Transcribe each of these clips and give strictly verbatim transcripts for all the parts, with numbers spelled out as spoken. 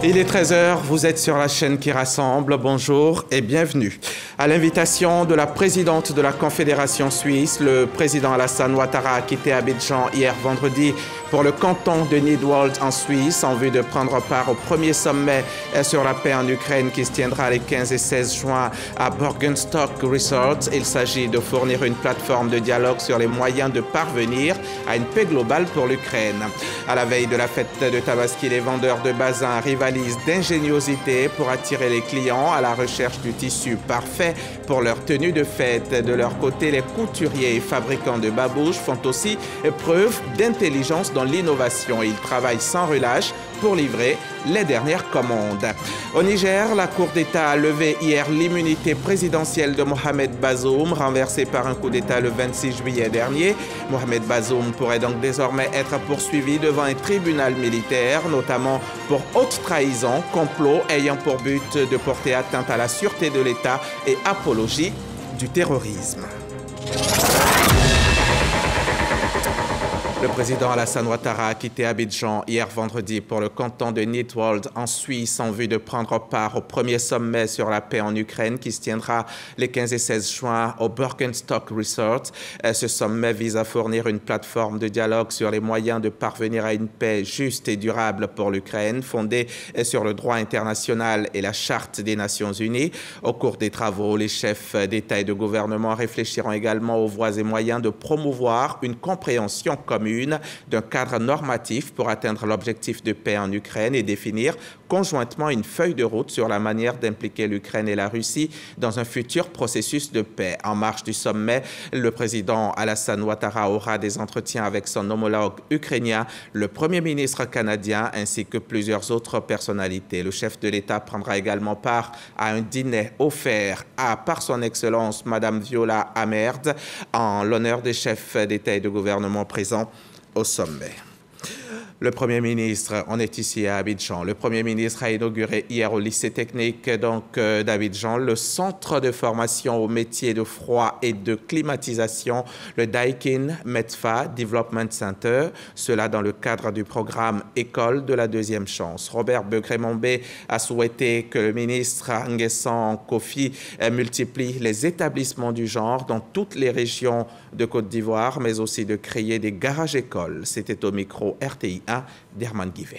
Il est treize heures, vous êtes sur la chaîne qui rassemble. Bonjour et bienvenue. À l'invitation de la présidente de la Confédération suisse, le président Alassane Ouattara a quitté Abidjan hier vendredi pour le canton de Nidwald en Suisse en vue de prendre part au premier sommet sur la paix en Ukraine qui se tiendra les quinze et seize juin à Bürgenstock Resort. Il s'agit de fournir une plateforme de dialogue sur les moyens de parvenir à une paix globale pour l'Ukraine. À la veille de la fête de Tabaski, les vendeurs de bazin rivalisent d'ingéniosité pour attirer les clients à la recherche du tissu parfait pour leur tenue de fête. De leur côté, les couturiers et fabricants de babouches font aussi preuve d'intelligence dans l'innovation. Ils travaillent sans relâche pour livrer les dernières commandes. Au Niger, la Cour d'État a levé hier l'immunité présidentielle de Mohamed Bazoum, renversée par un coup d'État le vingt-six juillet dernier. Mohamed Bazoum pourrait donc désormais être poursuivi devant un tribunal militaire, notamment pour haute trahison, complot ayant pour but de porter atteinte à la sûreté de l'État et apologie du terrorisme. Le président Alassane Ouattara a quitté Abidjan hier vendredi pour le canton de Nidwald en Suisse en vue de prendre part au premier sommet sur la paix en Ukraine qui se tiendra les quinze et seize juin au Bürgenstock Resort. Ce sommet vise à fournir une plateforme de dialogue sur les moyens de parvenir à une paix juste et durable pour l'Ukraine, fondée sur le droit international et la Charte des Nations Unies. Au cours des travaux, les chefs d'État et de gouvernement réfléchiront également aux voies et moyens de promouvoir une compréhension commune d'un cadre normatif pour atteindre l'objectif de paix en Ukraine et définir conjointement une feuille de route sur la manière d'impliquer l'Ukraine et la Russie dans un futur processus de paix. En marge du sommet, le président Alassane Ouattara aura des entretiens avec son homologue ukrainien, le Premier ministre canadien ainsi que plusieurs autres personnalités. Le chef de l'État prendra également part à un dîner offert à, par son Excellence Madame Viola Amerd en l'honneur des chefs d'État et de gouvernement présents au sommet. Le Premier ministre, on est ici à Abidjan, le Premier ministre a inauguré hier au lycée technique donc euh, d'Abidjan le centre de formation aux métiers de froid et de climatisation, le Daikin Metfa Development Center, cela dans le cadre du programme École de la deuxième chance. Robert Begré-Mombé a souhaité que le ministre Nguessan Kofi multiplie les établissements du genre dans toutes les régions de Côte d'Ivoire, mais aussi de créer des garages-écoles. C'était au micro R T I un d'Herman Guivet.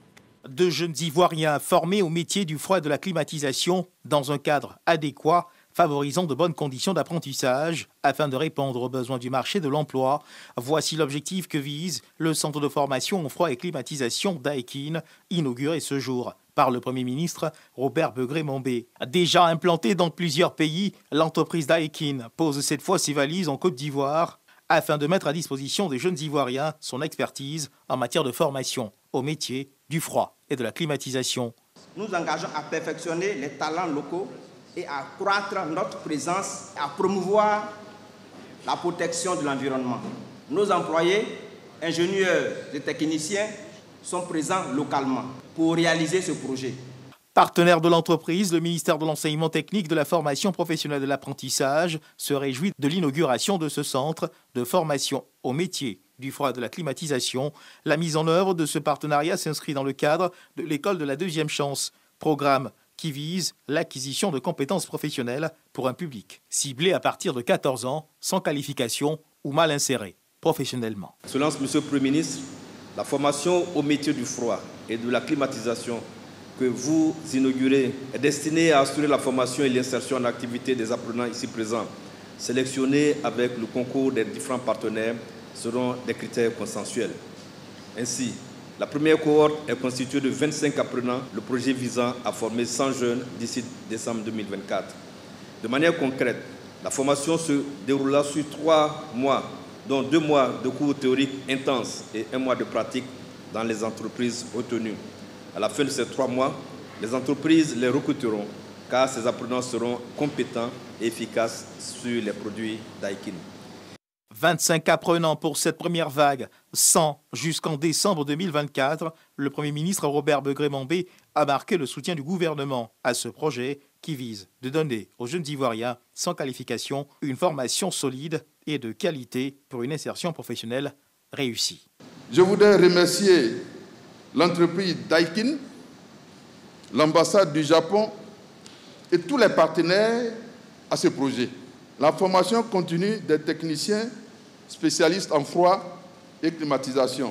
De jeunes Ivoiriens formés au métier du froid et de la climatisation dans un cadre adéquat, favorisant de bonnes conditions d'apprentissage afin de répondre aux besoins du marché de l'emploi. Voici l'objectif que vise le centre de formation au froid et climatisation Daikin, inauguré ce jour par le Premier ministre Robert Begré-Mombé. Déjà implantée dans plusieurs pays, l'entreprise Daikin pose cette fois ses valises en Côte d'Ivoire afin de mettre à disposition des jeunes Ivoiriens son expertise en matière de formation au métier du froid et de la climatisation. Nous engageons à perfectionner les talents locaux et à accroître notre présence, à promouvoir la protection de l'environnement. Nos employés, ingénieurs et techniciens sont présents localement pour réaliser ce projet. Partenaire de l'entreprise, le ministère de l'Enseignement technique, de la formation professionnelle et de l'apprentissage se réjouit de l'inauguration de ce centre de formation au métier du froid et de la climatisation. La mise en œuvre de ce partenariat s'inscrit dans le cadre de l'école de la deuxième chance, programme qui vise l'acquisition de compétences professionnelles pour un public ciblé à partir de quatorze ans, sans qualification ou mal inséré professionnellement. Excellence, Monsieur le Premier ministre, la formation au métier du froid et de la climatisation que vous inaugurez est destinée à assurer la formation et l'insertion en activité des apprenants ici présents, sélectionnés avec le concours des différents partenaires selon des critères consensuels. Ainsi, la première cohorte est constituée de vingt-cinq apprenants, le projet visant à former cent jeunes d'ici décembre deux mille vingt-quatre. De manière concrète, la formation se déroulera sur trois mois, dont deux mois de cours théoriques intenses et un mois de pratique dans les entreprises retenues. À la fin de ces trois mois, les entreprises les recruteront car ces apprenants seront compétents et efficaces sur les produits Daikin. vingt-cinq apprenants pour cette première vague, cent jusqu'en décembre deux mille vingt-quatre. Le Premier ministre Robert Begré-Mombé a marqué le soutien du gouvernement à ce projet qui vise de donner aux jeunes Ivoiriens sans qualification une formation solide et de qualité pour une insertion professionnelle réussie. Je voudrais remercier l'entreprise Daikin l'ambassade du Japon et tous les partenaires à ce projet. La formation continue des techniciens spécialistes en froid et climatisation.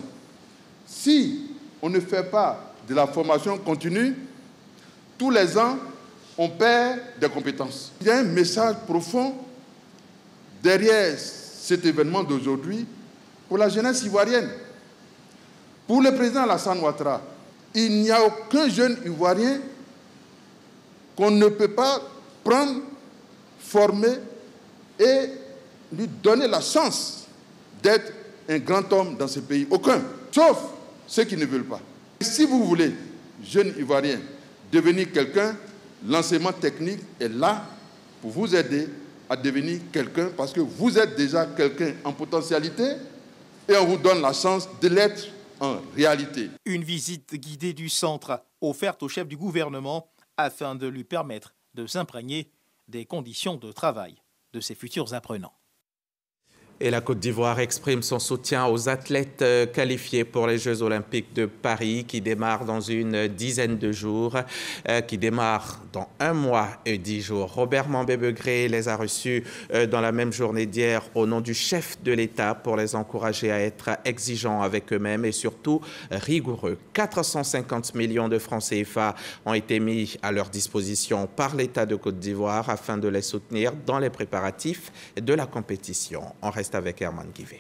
Si on ne fait pas de la formation continue, tous les ans, on perd des compétences. Il y a un message profond derrière cet événement d'aujourd'hui pour la jeunesse ivoirienne. Pour le président Alassane Ouattara, il n'y a aucun jeune ivoirien qu'on ne peut pas prendre, former et lui donner la chance d'être un grand homme dans ce pays. Aucun, sauf ceux qui ne veulent pas. Si vous voulez, jeune ivoirien, devenir quelqu'un, l'enseignement technique est là pour vous aider à devenir quelqu'un parce que vous êtes déjà quelqu'un en potentialité et on vous donne la chance de l'être en réalité. Une visite guidée du centre offerte au chef du gouvernement afin de lui permettre de s'imprégner des conditions de travail de ses futurs apprenants. Et la Côte d'Ivoire exprime son soutien aux athlètes qualifiés pour les Jeux Olympiques de Paris qui démarrent dans une dizaine de jours, euh, qui démarrent dans un mois et dix jours. Robert Mambé-Begré les a reçus euh, dans la même journée d'hier au nom du chef de l'État pour les encourager à être exigeants avec eux-mêmes et surtout rigoureux. quatre cent cinquante millions de francs C F A ont été mis à leur disposition par l'État de Côte d'Ivoire afin de les soutenir dans les préparatifs de la compétition. On reste avec Herman Guivet.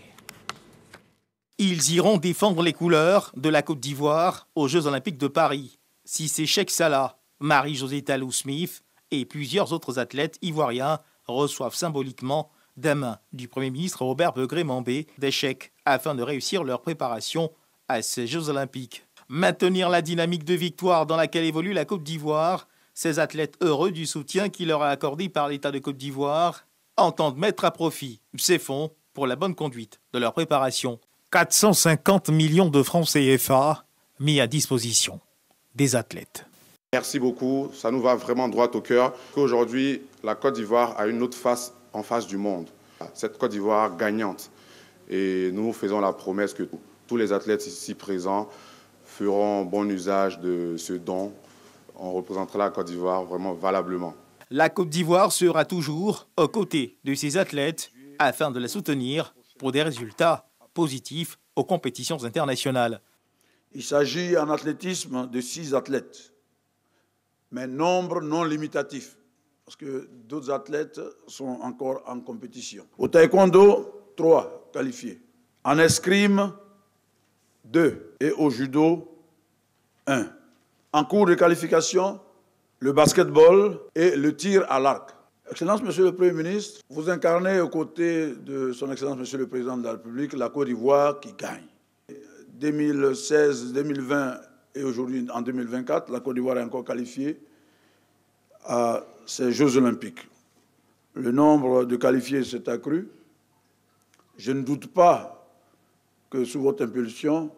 Ils iront défendre les couleurs de la Côte d'Ivoire aux Jeux Olympiques de Paris. Cissé Cheikh Salah, Marie-Josée Tallou-Smith et plusieurs autres athlètes ivoiriens reçoivent symboliquement des mains du Premier ministre Robert Begré-Mambé des chèques afin de réussir leur préparation à ces Jeux Olympiques. Maintenir la dynamique de victoire dans laquelle évolue la Côte d'Ivoire, ces athlètes heureux du soutien qui leur est accordé par l'État de Côte d'Ivoire entendent mettre à profit ces fonds pour la bonne conduite de leur préparation. quatre cent cinquante millions de francs C F A mis à disposition des athlètes. Merci beaucoup, ça nous va vraiment droit au cœur qu'aujourd'hui la Côte d'Ivoire a une autre face en face du monde. Cette Côte d'Ivoire gagnante. Et nous faisons la promesse que tous les athlètes ici présents feront bon usage de ce don. On représentera la Côte d'Ivoire vraiment valablement. La Côte d'Ivoire sera toujours aux côtés de ses athlètes afin de les soutenir pour des résultats positifs aux compétitions internationales. Il s'agit en athlétisme de six athlètes, mais nombre non limitatif, parce que d'autres athlètes sont encore en compétition. Au taekwondo, trois qualifiés. En escrime, deux. Et au judo, un. En cours de qualification, le basketball et le tir à l'arc. Excellence, Monsieur le Premier ministre, vous incarnez aux côtés de Son Excellence, Monsieur le Président de la République, la Côte d'Ivoire qui gagne. deux mille seize, deux mille vingt et aujourd'hui en deux mille vingt-quatre, la Côte d'Ivoire est encore qualifiée à ces Jeux Olympiques. Le nombre de qualifiés s'est accru. Je ne doute pas que sous votre impulsion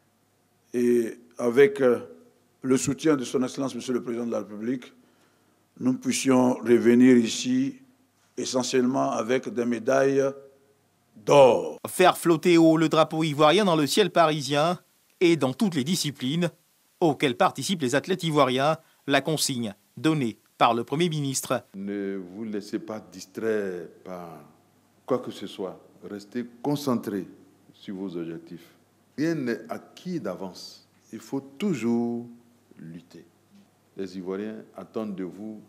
et avec le soutien de Son Excellence, Monsieur le Président de la République, nous puissions revenir ici essentiellement avec des médailles d'or. Faire flotter haut le drapeau ivoirien dans le ciel parisien et dans toutes les disciplines auxquelles participent les athlètes ivoiriens, la consigne donnée par le Premier ministre. Ne vous laissez pas distraire par quoi que ce soit. Restez concentrés sur vos objectifs. Rien n'est acquis d'avance. Il faut toujours lutter. Les Ivoiriens attendent de vous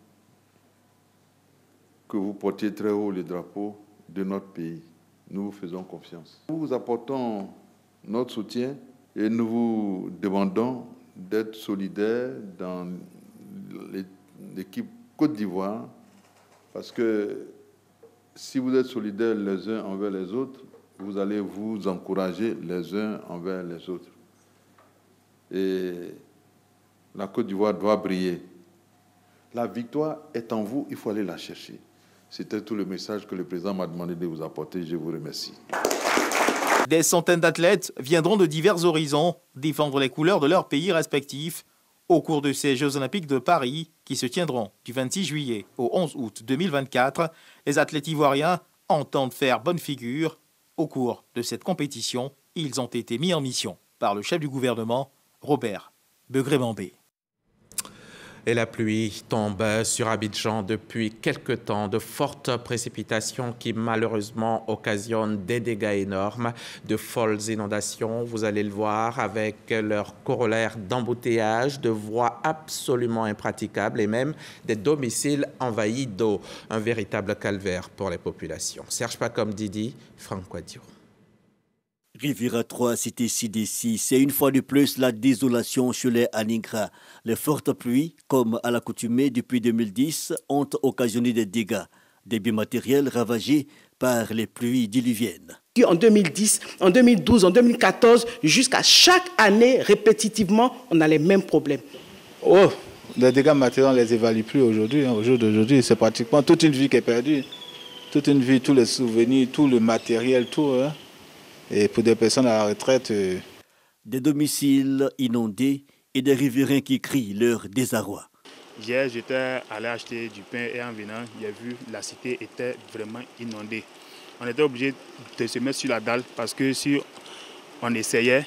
que vous portiez très haut le drapeau de notre pays. Nous vous faisons confiance. Nous vous apportons notre soutien et nous vous demandons d'être solidaires dans l'équipe Côte d'Ivoire parce que si vous êtes solidaires les uns envers les autres, vous allez vous encourager les uns envers les autres. Et la Côte d'Ivoire doit briller. La victoire est en vous, il faut aller la chercher. C'était tout le message que le président m'a demandé de vous apporter. Je vous remercie. Des centaines d'athlètes viendront de divers horizons défendre les couleurs de leurs pays respectifs au cours de ces Jeux Olympiques de Paris qui se tiendront du vingt-six juillet au onze août deux mille vingt-quatre. Les athlètes ivoiriens entendent faire bonne figure. Au cours de cette compétition, ils ont été mis en mission par le chef du gouvernement, Robert Begré-Mambé. Et la pluie tombe sur Abidjan depuis quelque temps. De fortes précipitations qui malheureusement occasionnent des dégâts énormes, de folles inondations, vous allez le voir, avec leur corollaire d'embouteillage, de voies absolument impraticables et même des domiciles envahis d'eau. Un véritable calvaire pour les populations. Serge Pacom Didi, Franck Quadio. Riviera trois, cité Sidessi, c'est une fois de plus la désolation chez les Anigra. Les fortes pluies, comme à l'accoutumée depuis deux mille dix, ont occasionné des dégâts. Des biens matériels ravagés par les pluies diluviennes. En deux mille dix, en deux mille douze, en deux mille quatorze, jusqu'à chaque année, répétitivement, on a les mêmes problèmes. Oh, les dégâts matériels, on ne les évalue plus aujourd'hui. Au jour d'aujourd'hui, c'est pratiquement toute une vie qui est perdue. Toute une vie, tous les souvenirs, tout le matériel, tout. Hein. Et pour des personnes à la retraite... Euh... Des domiciles inondés et des riverains qui crient leur désarroi. Hier, j'étais allé acheter du pain et en venant, j'ai vu que la cité était vraiment inondée. On était obligé de se mettre sur la dalle parce que si on essayait,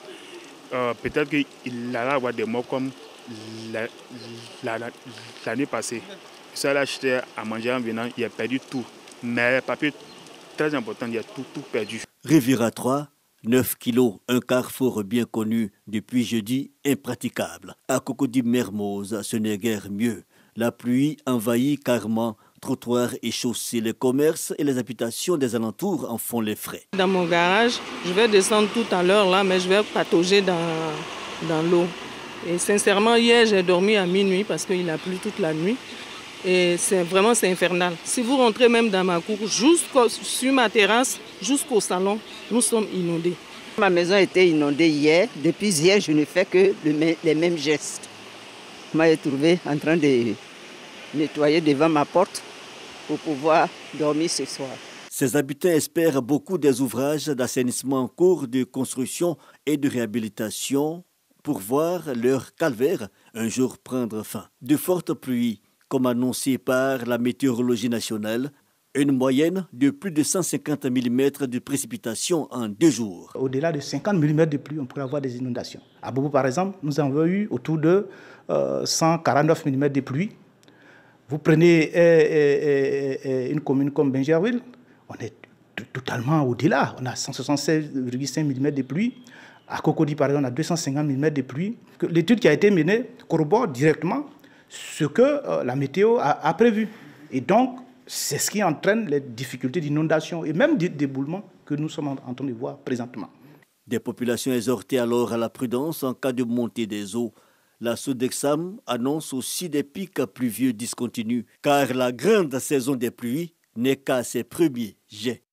euh, peut-être qu'il allait y avoir des morts comme l'année la, la, la, passée. Je suis allé acheter à manger en venant, il a perdu tout. Mais papier très important, il a tout, tout perdu. Riviera trois, neuf kilos, un carrefour bien connu depuis jeudi, impraticable. À Cocody-Mermoz, ce n'est guère mieux. La pluie envahit carrément trottoirs et chaussées. Les commerces et les habitations des alentours en font les frais. Dans mon garage, je vais descendre tout à l'heure là, mais je vais patauger dans, dans l'eau. Et sincèrement, hier, j'ai dormi à minuit parce qu'il a plu toute la nuit. Et c'est vraiment c'est infernal. Si vous rentrez même dans ma cour, jusqu'au sur ma terrasse, jusqu'au salon, nous sommes inondés. Ma maison était inondée hier. Depuis hier, je ne fais que le, les mêmes gestes. Je m'ai trouvé en train de nettoyer devant ma porte pour pouvoir dormir ce soir. Ces habitants espèrent beaucoup des ouvrages d'assainissement en cours de construction et de réhabilitation pour voir leur calvaire un jour prendre fin. De fortes pluies, comme annoncé par la météorologie nationale, une moyenne de plus de cent cinquante millimètres de précipitations en deux jours. Au-delà de cinquante millimètres de pluie, on pourrait avoir des inondations. À Bobo, par exemple, nous avons eu autour de euh, cent quarante-neuf millimètres de pluie. Vous prenez euh, euh, euh, une commune comme Benjerville, on est totalement au-delà. On a cent soixante-seize virgule cinq millimètres de pluie. À Cocody, par exemple, on a deux cent cinquante millimètres de pluie. L'étude qui a été menée corrobore directement ce que euh, la météo a, a prévu. Et donc, c'est ce qui entraîne les difficultés d'inondation et même d'éboulement que nous sommes en, en train de voir présentement. Des populations exhortées alors à la prudence en cas de montée des eaux. La Sodexam annonce aussi des pics pluvieux discontinus, car la grande saison des pluies n'est qu'à ses premiers jets.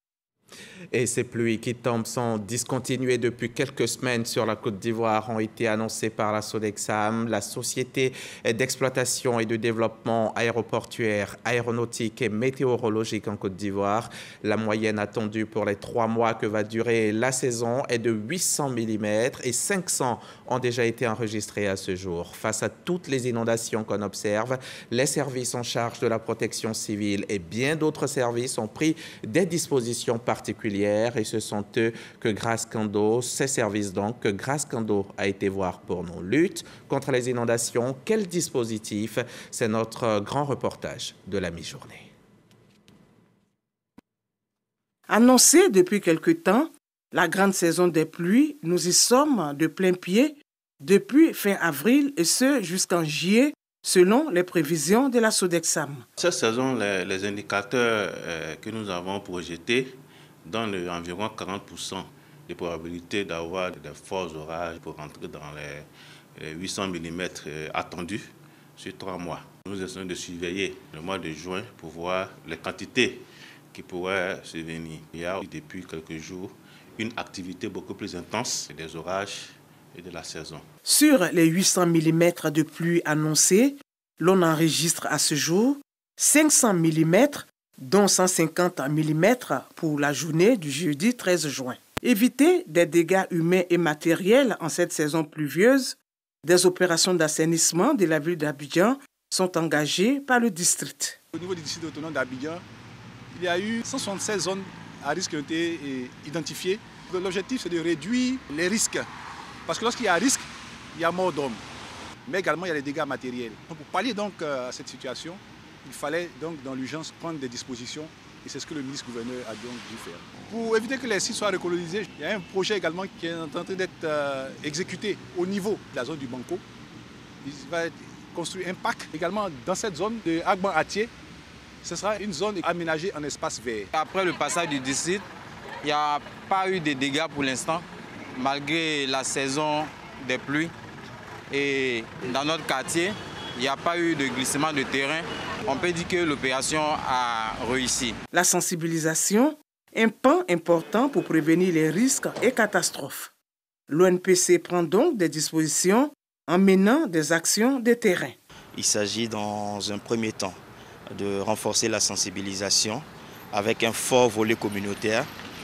Et ces pluies qui tombent sont discontinuées depuis quelques semaines sur la Côte d'Ivoire ont été annoncées par la Sodexam, la Société d'exploitation et de développement aéroportuaire, aéronautique et météorologique en Côte d'Ivoire. La moyenne attendue pour les trois mois que va durer la saison est de huit cents millimètres et cinq cents ont déjà été enregistrés à ce jour. Face à toutes les inondations qu'on observe, les services en charge de la protection civile et bien d'autres services ont pris des dispositions particulières et ce sont eux que Grace Kando, ces services donc, que Grace Kando a été voir pour nous. Lutte contre les inondations, quel dispositif? C'est notre grand reportage de la mi-journée. Annoncé depuis quelque temps, la grande saison des pluies, nous y sommes de plein pied depuis fin avril et ce jusqu'en juillet, selon les prévisions de la Sodexam. Cette saison, les, les indicateurs euh, que nous avons projetés donnent environ quarante pour cent de probabilité d'avoir de forts orages pour rentrer dans les, les huit cents millimètres attendus sur trois mois. Nous essayons de surveiller le mois de juin pour voir les quantités qui pourraient survenir. Il y a depuis quelques jours une activité beaucoup plus intense des orages et de la saison. Sur les huit cents millimètres de pluie annoncés, l'on enregistre à ce jour cinq cents millimètres, dont cent cinquante millimètres pour la journée du jeudi treize juin. Éviter des dégâts humains et matériels en cette saison pluvieuse, des opérations d'assainissement de la ville d'Abidjan sont engagées par le district. Au niveau du district autonome d'Abidjan, il y a eu cent soixante-seize zones à risque qui ont été identifiées. L'objectif, c'est de réduire les risques. Parce que lorsqu'il y a risque, il y a mort d'homme. mais également il y a les dégâts matériels. Donc, pour pallier donc à cette situation, il fallait donc dans l'urgence prendre des dispositions et c'est ce que le ministre-gouverneur a donc dû faire. Pour éviter que les sites soient recolonisés, il y a un projet également qui est en train d'être euh, exécuté au niveau de la zone du Banco. Il va être construit un parc également dans cette zone de Agban-Atier. Ce sera une zone aménagée en espace vert. Après le passage du district, il n'y a pas eu de dégâts pour l'instant, malgré la saison des pluies. Et dans notre quartier, il n'y a pas eu de glissement de terrain. On peut dire que l'opération a réussi. La sensibilisation, un pan important pour prévenir les risques et catastrophes. L'O N P C prend donc des dispositions en menant des actions de terrain. Il s'agit dans un premier temps de renforcer la sensibilisation avec un fort volet communautaire.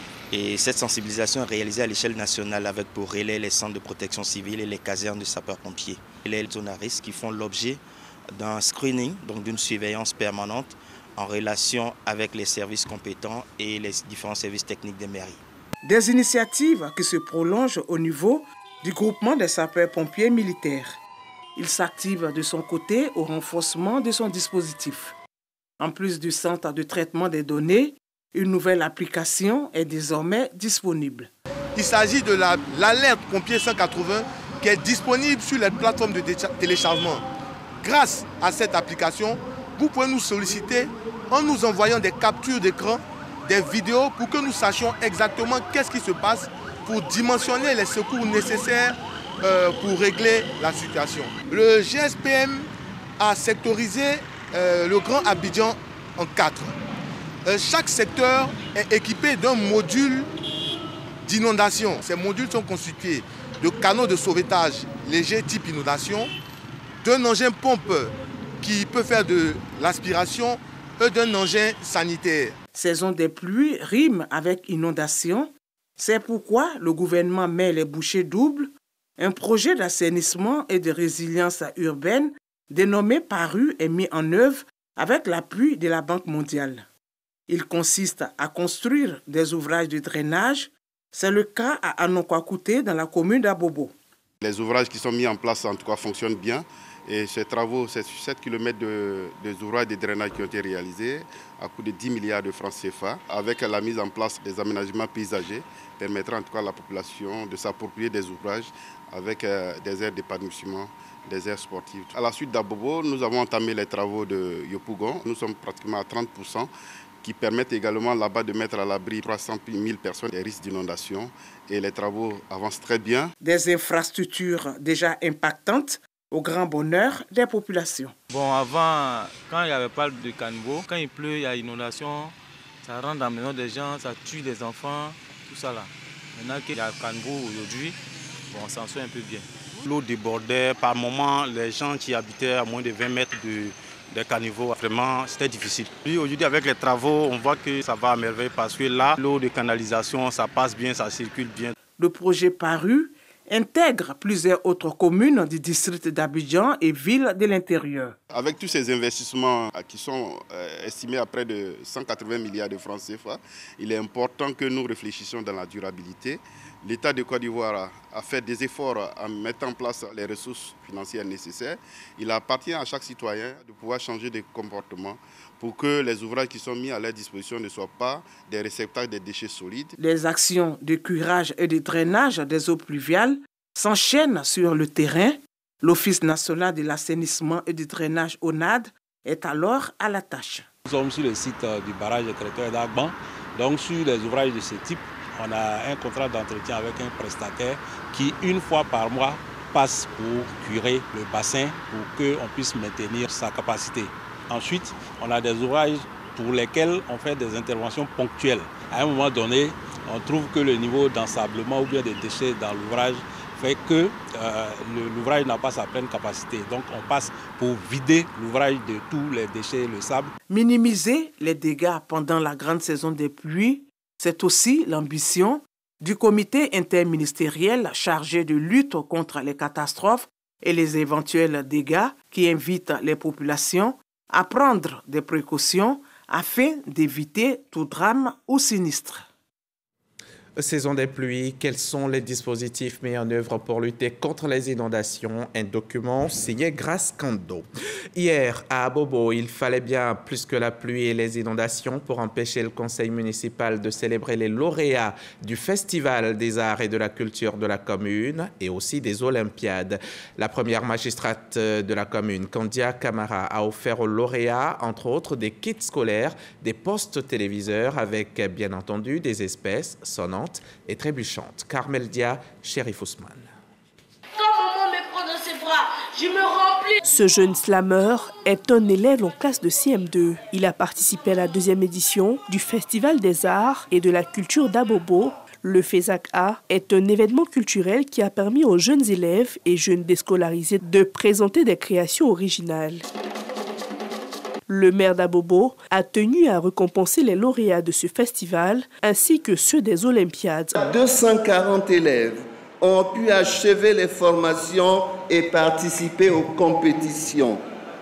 Et cette sensibilisation est réalisée à l'échelle nationale avec pour relais les centres de protection civile et les casernes de sapeurs-pompiers. Les zones à risque qui font l'objet d'un screening, donc d'une surveillance permanente en relation avec les services compétents et les différents services techniques des mairies. Des initiatives qui se prolongent au niveau du groupement des sapeurs-pompiers militaires. Il s'active de son côté au renforcement de son dispositif. En plus du centre de traitement des données, une nouvelle application est désormais disponible. Il s'agit de l'alerte la, pompier cent quatre-vingts qui est disponible sur les plateformes de téléchargement. Grâce à cette application, vous pouvez nous solliciter en nous envoyant des captures d'écran, des vidéos pour que nous sachions exactement qu'est-ce qui se passe pour dimensionner les secours nécessaires euh, pour régler la situation. Le G S P M a sectorisé euh, le Grand Abidjan en quatre. Euh, chaque secteur est équipé d'un module d'inondation. Ces modules sont constitués de canaux de sauvetage légers type inondation, d'un engin pompe qui peut faire de l'aspiration et d'un engin sanitaire. Saison des pluies rime avec inondation. C'est pourquoi le gouvernement met les bouchées doubles, un projet d'assainissement et de résilience urbaine dénommé PARU est mis en œuvre avec l'appui de la Banque mondiale. Il consiste à construire des ouvrages de drainage. C'est le cas à Anokwakouté dans la commune d'Abobo. Les ouvrages qui sont mis en place en tout cas fonctionnent bien. Et ces travaux, c'est sept kilomètres de, de ouvrages de drainage qui ont été réalisés à coût de dix milliards de francs C F A, avec la mise en place des aménagements paysagers, permettra en tout cas à la population de s'approprier des ouvrages avec euh, des aires d'épanouissement, des aires sportives. À la suite d'Abobo, nous avons entamé les travaux de Yopougon. Nous sommes pratiquement à trente pour cent, qui permettent également là-bas de mettre à l'abri trois cent mille personnes des risques d'inondation. Et les travaux avancent très bien. Des infrastructures déjà impactantes au grand bonheur des populations. Bon, avant, quand il n'y avait pas de caniveau, quand il pleut, il y a inondation, ça rentre dans la maison des gens, ça tue des enfants, tout ça là. Maintenant qu'il y a le caniveau aujourd'hui, bon, on s'en sort un peu bien. L'eau débordait, par moments, les gens qui habitaient à moins de vingt mètres de, des caniveaux, vraiment, c'était difficile. Puis aujourd'hui, avec les travaux, on voit que ça va à merveille parce que là, l'eau de canalisation, ça passe bien, ça circule bien. Le projet PARU intègre plusieurs autres communes du district d'Abidjan et villes de l'intérieur. Avec tous ces investissements qui sont estimés à près de cent quatre-vingts milliards de francs C F A, il est important que nous réfléchissions dans la durabilité. L'État de Côte d'Ivoire a fait des efforts en mettant en place les ressources financières nécessaires. Il appartient à chaque citoyen de pouvoir changer de comportement pour que les ouvrages qui sont mis à leur disposition ne soient pas des réceptacles de déchets solides. Les actions de curage et de drainage des eaux pluviales s'enchaînent sur le terrain. L'Office national de l'assainissement et du drainage O N A D est alors à la tâche. Nous sommes sur le site du barrage de traiteur d'Agban. Donc sur les ouvrages de ce type, on a un contrat d'entretien avec un prestataire qui, une fois par mois, passe pour curer le bassin pour qu'on puisse maintenir sa capacité. Ensuite, on a des ouvrages pour lesquels on fait des interventions ponctuelles. À un moment donné, on trouve que le niveau d'ensablement ou bien des déchets dans l'ouvrage fait que euh, l'ouvrage n'a pas sa pleine capacité. Donc on passe pour vider l'ouvrage de tous les déchets, le sable. Minimiser les dégâts pendant la grande saison des pluies, c'est aussi l'ambition du comité interministériel chargé de lutte contre les catastrophes et les éventuels dégâts qui invite les populations à prendre des précautions afin d'éviter tout drame ou sinistre. Saison des pluies, quels sont les dispositifs mis en œuvre pour lutter contre les inondations? Un document signé Grace Kando. Hier, à Abobo, il fallait bien plus que la pluie et les inondations pour empêcher le conseil municipal de célébrer les lauréats du Festival des arts et de la culture de la commune et aussi des Olympiades. La première magistrate de la commune, Kandia Camara, a offert aux lauréats, entre autres, des kits scolaires, des postes téléviseurs avec, bien entendu, des espèces sonnantes et trébuchantes. Carmel Dia, Chérif Ousmane. Quand maman me prend dans ses bras, je me remplis. Ce jeune slameur est un élève en classe de C M deux. Il a participé à la deuxième édition du Festival des arts et de la culture d'Abobo. Le FESAC-A est un événement culturel qui a permis aux jeunes élèves et jeunes déscolarisés de présenter des créations originales. Le maire d'Abobo a tenu à récompenser les lauréats de ce festival ainsi que ceux des Olympiades. deux cent quarante élèves ont pu achever les formations et participer aux compétitions.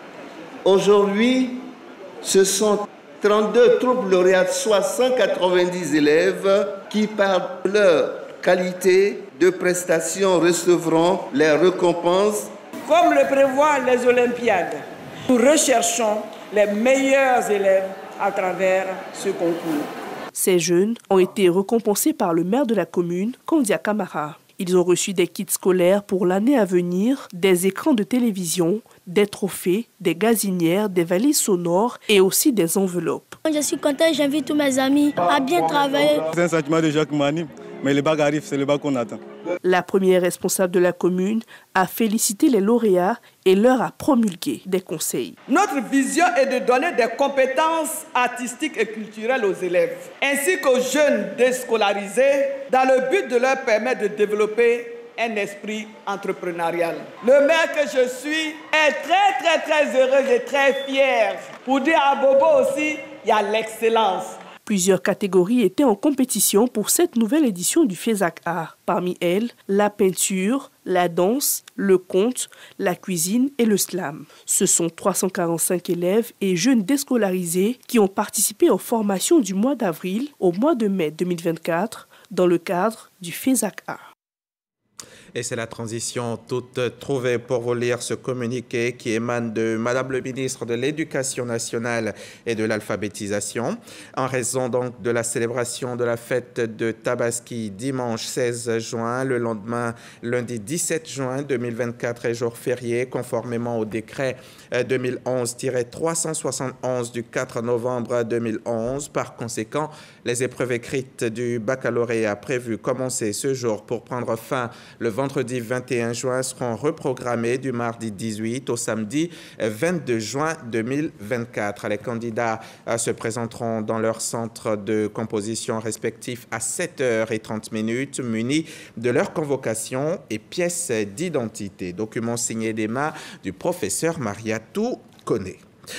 Aujourd'hui, ce sont trente-deux troupes lauréates, soit cent quatre-vingt-dix élèves qui, par leur qualité de prestation, recevront les récompenses. Comme le prévoient les Olympiades, nous recherchons les meilleurs élèves à travers ce concours. Ces jeunes ont été récompensés par le maire de la commune, Kandia Camara. Ils ont reçu des kits scolaires pour l'année à venir, des écrans de télévision, des trophées, des gazinières, des valises sonores et aussi des enveloppes. Je suis content, j'invite tous mes amis à bien travailler. C'est un sentiment de joie qui m'anime, mais le bac arrive, c'est le bac qu'on attend. La première responsable de la commune a félicité les lauréats et leur a promulgué des conseils. Notre vision est de donner des compétences artistiques et culturelles aux élèves, ainsi qu'aux jeunes déscolarisés, dans le but de leur permettre de développer un esprit entrepreneurial. Le maire que je suis est très très très heureux et très fier. Pour dire à Bobo aussi, il y a l'excellence. Plusieurs catégories étaient en compétition pour cette nouvelle édition du FESAC-A. Parmi elles, la peinture, la danse, le conte, la cuisine et le slam. Ce sont trois cent quarante-cinq élèves et jeunes déscolarisés qui ont participé aux formations du mois d'avril au mois de mai deux mille vingt-quatre dans le cadre du FESAC-A. Et c'est la transition toute trouvée pour vous lire ce communiqué qui émane de Madame le ministre de l'Éducation nationale et de l'alphabétisation. En raison donc de la célébration de la fête de Tabaski dimanche seize juin, le lendemain, lundi dix-sept juin deux mille vingt-quatre est jour férié conformément au décret deux mille onze tiret trois cent soixante et onze du quatre novembre deux mille onze. Par conséquent, les épreuves écrites du baccalauréat prévues commencer ce jour pour prendre fin le vendredi vingt et un juin seront reprogrammées du mardi dix-huit au samedi vingt-deux juin deux mille vingt-quatre. Les candidats se présenteront dans leur centre de composition respectif à sept heures trente minutes, munis de leur convocation et pièces d'identité. Document signé des mains du professeur Mariatou Koné.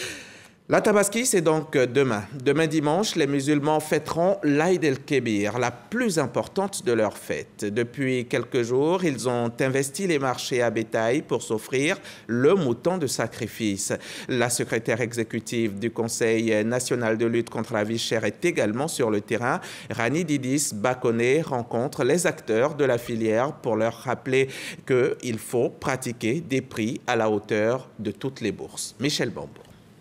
La Tabaski, c'est donc demain. Demain dimanche, les musulmans fêteront l'Aïd el-Kébir, la plus importante de leurs fêtes. Depuis quelques jours, ils ont investi les marchés à bétail pour s'offrir le mouton de sacrifice. La secrétaire exécutive du Conseil national de lutte contre la vie chère est également sur le terrain. Rani Didis Bakoné rencontre les acteurs de la filière pour leur rappeler qu'il faut pratiquer des prix à la hauteur de toutes les bourses. Michel Bambo.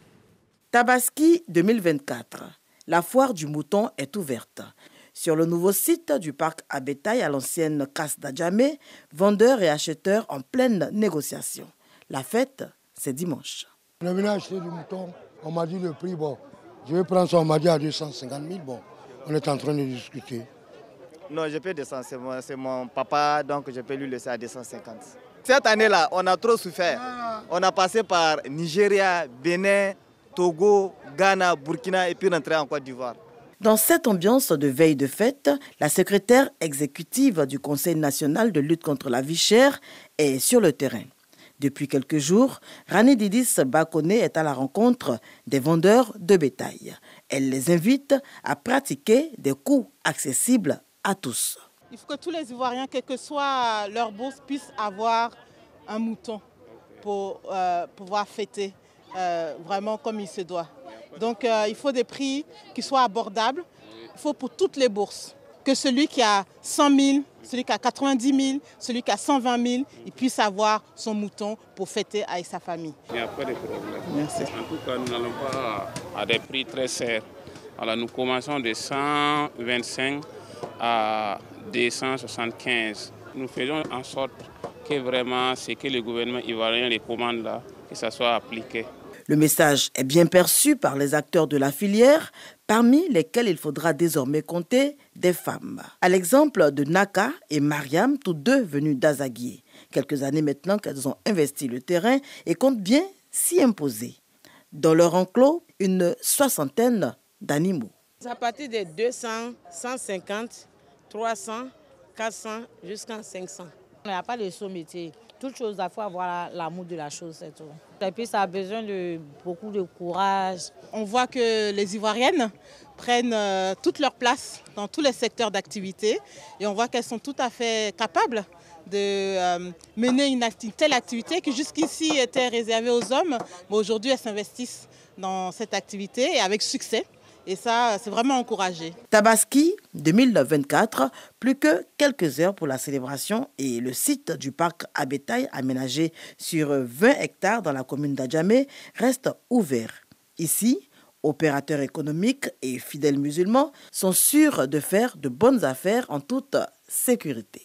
Tabaski deux mille vingt-quatre. La foire du mouton est ouverte. Sur le nouveau site du parc à bétail à l'ancienne casse d'Adjamé, vendeurs et acheteurs en pleine négociation. La fête, c'est dimanche. On est venu acheter du mouton, on m'a dit le prix, bon, je vais prendre ça, on m'a dit à deux cent cinquante mille, bon, on est en train de discuter. Non, je peux descendre, c'est mon, c'est mon papa, donc je peux lui laisser à deux cent cinquante. Cette année-là, on a trop souffert. On a passé par Nigeria, Bénin, Togo, Ghana, Burkina et puis rentrer en Côte d'Ivoire. Dans cette ambiance de veille de fête, la secrétaire exécutive du Conseil national de lutte contre la vie chère est sur le terrain. Depuis quelques jours, Rani Didis Bakoné est à la rencontre des vendeurs de bétail. Elle les invite à pratiquer des coûts accessibles à tous. Il faut que tous les Ivoiriens, quelle que soit leur bourse, puissent avoir un mouton pour euh, pouvoir fêter. Euh, vraiment comme il se doit. Donc euh, il faut des prix qui soient abordables. Il faut pour toutes les bourses. que celui qui a cent mille, celui qui a quatre-vingt-dix mille, celui qui a cent vingt mille, il puisse avoir son mouton pour fêter avec sa famille. Il n'y a pas de problème. Merci. En tout cas, nous n'allons pas à des prix très serres. Alors, nous commençons de cent vingt-cinq à deux cent soixante-quinze. Nous faisons en sorte que vraiment ce que le gouvernement ivoirien recommande là, que ça soit appliqué. Le message est bien perçu par les acteurs de la filière, parmi lesquels il faudra désormais compter des femmes. À l'exemple de Naka et Mariam, tous deux venus d'Azaguié. Quelques années maintenant qu'elles ont investi le terrain et comptent bien s'y imposer. Dans leur enclos, une soixantaine d'animaux. À partir de deux cents, cent cinquante, trois cents, quatre cents jusqu'à cinq cents. Il n'y a pas de sous-métier. Toute chose, il faut avoir l'amour de la chose, c'est tout. Et puis ça a besoin de beaucoup de courage. On voit que les Ivoiriennes prennent euh, toute leur place dans tous les secteurs d'activité et on voit qu'elles sont tout à fait capables de euh, mener une, acti- une telle activité qui jusqu'ici était réservée aux hommes, mais aujourd'hui elles s'investissent dans cette activité et avec succès. Et ça, c'est vraiment encouragé. Tabaski deux mille vingt-quatre, plus que quelques heures pour la célébration et le site du parc à bétail aménagé sur vingt hectares dans la commune d'Adjamé reste ouvert. Ici, opérateurs économiques et fidèles musulmans sont sûrs de faire de bonnes affaires en toute sécurité.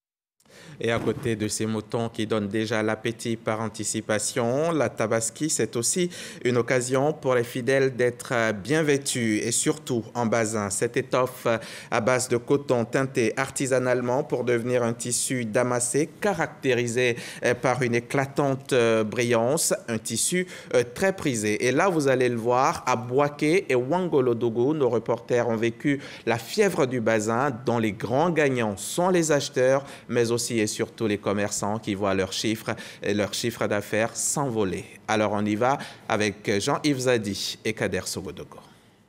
Et à côté de ces moutons qui donnent déjà l'appétit par anticipation, la Tabaski, c'est aussi une occasion pour les fidèles d'être bien vêtus et surtout en basin. Cette étoffe à base de coton teinté artisanalement pour devenir un tissu damassé caractérisé par une éclatante brillance, un tissu très prisé. Et là, vous allez le voir, à Bouaké et Ouangolodougou, nos reporters ont vécu la fièvre du basin dont les grands gagnants sont les acheteurs, mais aussi et surtout les commerçants qui voient leurs chiffres et leurs chiffres d'affaires s'envoler. Alors on y va avec Jean-Yves Zadi et Kader Sogodogo.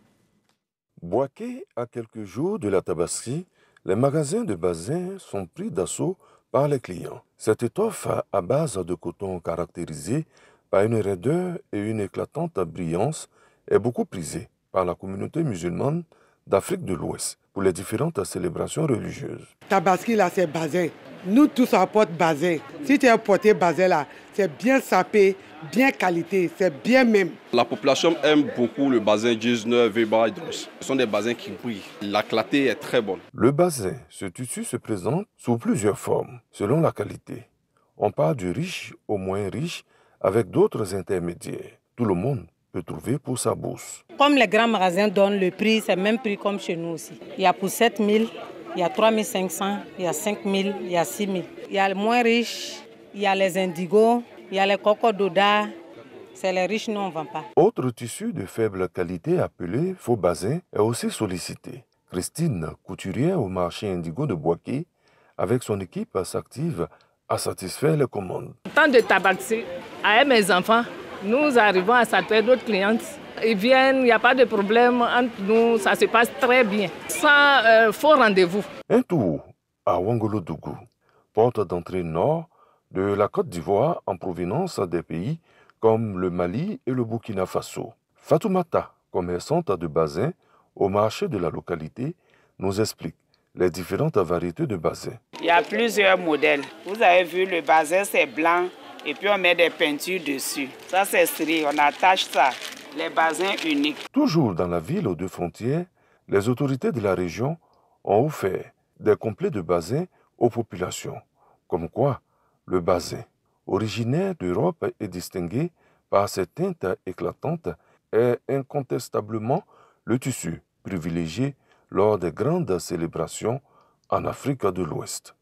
Bouaké, à quelques jours de la Tabaski, les magasins de basin sont pris d'assaut par les clients. Cette étoffe à base de coton caractérisée par une raideur et une éclatante brillance est beaucoup prisée par la communauté musulmane d'Afrique de l'Ouest pour les différentes célébrations religieuses. Tabaski, là, c'est basin. Nous tous, on porte basin. Si tu as porté basin, là, c'est bien sapé, bien qualité, c'est bien même. La population aime beaucoup le basin dix-neuf Weber Hydros. Ce sont des basins qui brillent. La clarté est très bonne. Le basin, ce tissu se présente sous plusieurs formes, selon la qualité. On part du riche au moins riche, avec d'autres intermédiaires. Tout le monde peut trouver pour sa bourse. Comme les grands magasins donnent le prix, c'est le même prix comme chez nous aussi. Il y a pour sept mille, il y a trois mille cinq cents, il y a cinq mille, il y a six mille. Il y a les moins riches, il y a les indigos, il y a les coco d'Oda. C'est les riches, nous on ne vend pas. Autre tissu de faible qualité appelé faux basin est aussi sollicité. Christine, couturière au marché indigo de Bouaké, avec son équipe s'active à satisfaire les commandes. Tant de tabaxi, avec mes enfants, nous arrivons à satisfaire d'autres clientes. Ils viennent, il n'y a pas de problème entre nous, ça se passe très bien, sans euh, faux rendez-vous. Un tour à Ouangolodougou, porte d'entrée nord de la Côte d'Ivoire en provenance des pays comme le Mali et le Burkina Faso. Fatoumata, commerçante de basin au marché de la localité, nous explique les différentes variétés de basin. Il y a plusieurs modèles. Vous avez vu, le basin c'est blanc et puis on met des peintures dessus. Ça c'est stri, on attache ça. Les basins uniques. Toujours dans la ville aux deux frontières, les autorités de la région ont offert des complets de basin aux populations. Comme quoi, le basin, originaire d'Europe et distingué par ses teintes éclatantes, est incontestablement le tissu privilégié lors des grandes célébrations en Afrique de l'Ouest.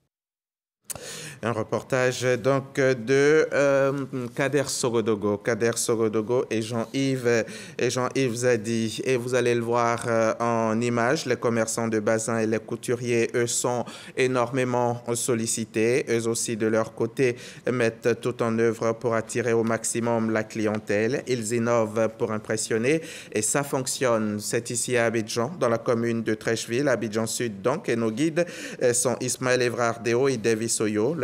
Un reportage donc de euh, Kader Sogodogo, Kader Sogodogo et Jean-Yves et Jean-Yves Zadi. Et vous allez le voir euh, en images, les commerçants de basin et les couturiers, eux, sont énormément sollicités. Eux aussi, de leur côté, mettent tout en œuvre pour attirer au maximum la clientèle. Ils innovent pour impressionner et ça fonctionne. C'est ici à Abidjan, dans la commune de Trècheville, Abidjan Sud donc. Et nos guides sont Ismaël Evrardéo et Davis Soyo. Leur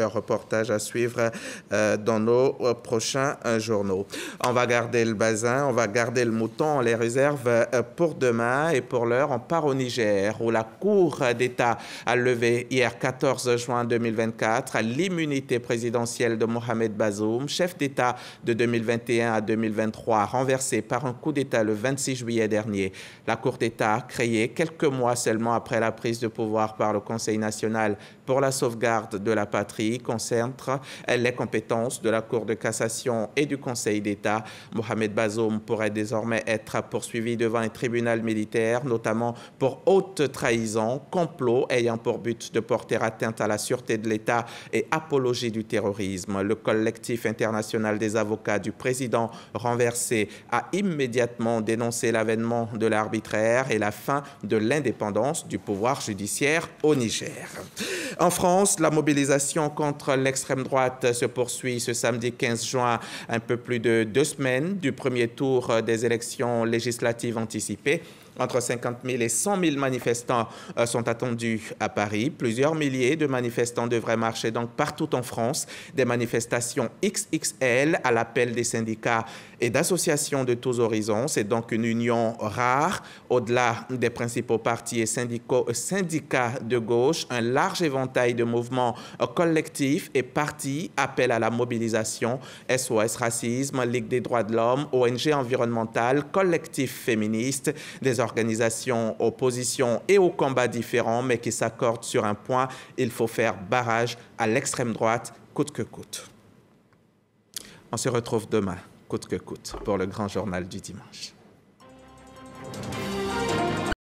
leur reportage à suivre euh, dans nos euh, prochains euh, journaux. On va garder le bazin, on va garder le mouton, on les réserve euh, pour demain et pour l'heure, on part au Niger où la Cour d'État a levé hier quatorze juin deux mille vingt-quatre l'immunité présidentielle de Mohamed Bazoum, chef d'État de deux mille vingt et un à deux mille vingt-trois, renversé par un coup d'État le vingt-six juillet dernier. La Cour d'État, créée quelques mois seulement après la prise de pouvoir par le Conseil national pour la sauvegarde de la patrie, concentre les compétences de la Cour de cassation et du Conseil d'État. Mohamed Bazoum pourrait désormais être poursuivi devant un tribunal militaire, notamment pour haute trahison, complot ayant pour but de porter atteinte à la sûreté de l'État et apologie du terrorisme. Le collectif international des avocats du président renversé a immédiatement dénoncé l'avènement de l'arbitraire et la fin de l'indépendance du pouvoir judiciaire au Niger. En France, la mobilisation contre l'extrême droite se poursuit ce samedi quinze juin, un peu plus de deux semaines du premier tour des élections législatives anticipées. Entre cinquante mille et cent mille manifestants sont attendus à Paris. Plusieurs milliers de manifestants devraient marcher donc partout en France. Des manifestations X X L à l'appel des syndicats et d'associations de tous horizons. C'est donc une union rare. Au-delà des principaux partis et syndicaux, syndicats de gauche, un large éventail de mouvements collectifs et partis appellent à la mobilisation. S O S Racisme, Ligue des droits de l'homme, O N G environnementales, collectifs féministes, des organisations aux positions et aux combats différents, mais qui s'accordent sur un point: il faut faire barrage à l'extrême droite, coûte que coûte. On se retrouve demain, coûte que coûte, pour le grand journal du dimanche.